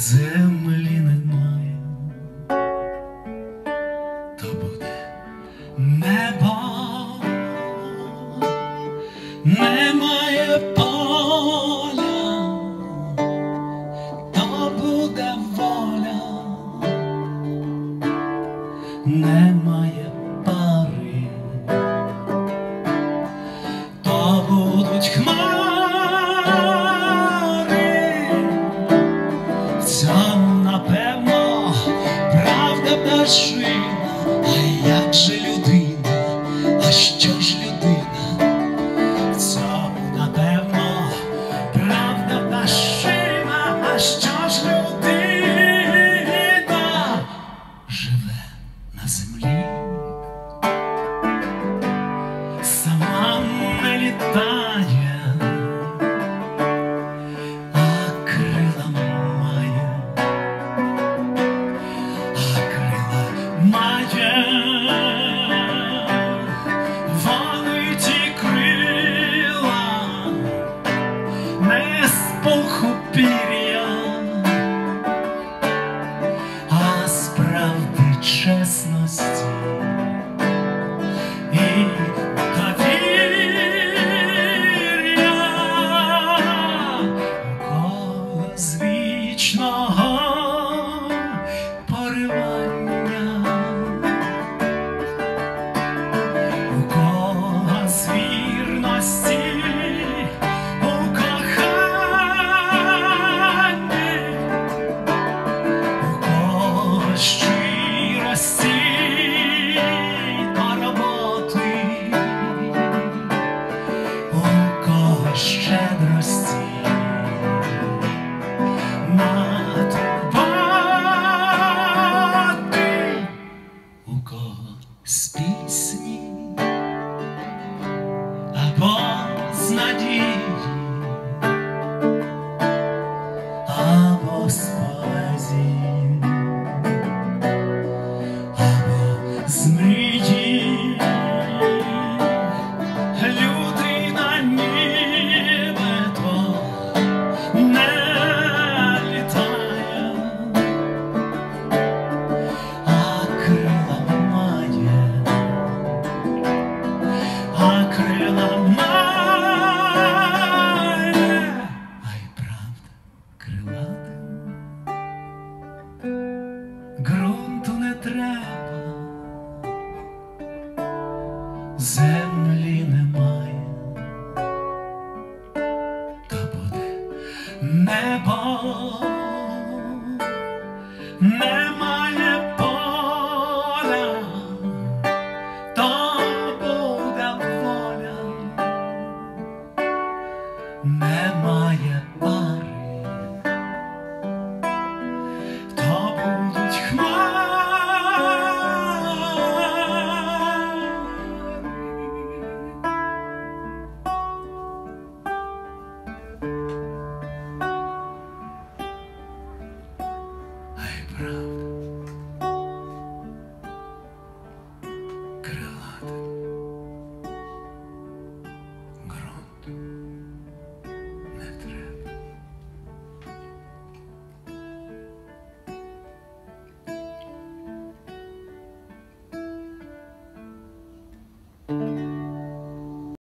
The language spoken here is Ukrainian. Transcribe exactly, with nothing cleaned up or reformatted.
землі немає, то буде небо. Немає поля, то буде воля. Немає пари, то будуть хмари. В цьому, напевно, правда пташина. А як же людина? А що ж людина? В цьому, напевно, правда пташина. А що ж людина? Живе на землі, сама не літає, а крила має, а крила має. Вони ті крила не з пуху пір'я, а з правди, чесності і довір'я. У кого з вічного поривання, у кого з вірності у коханні, у кого щирості до роботи, у кого щедрості на турботи, у кого з пісні або з надії, або з поезії, або з мрії. Людина нібито не літає, а крила має, а крила має, а й правда крилатим ґрунту не треба.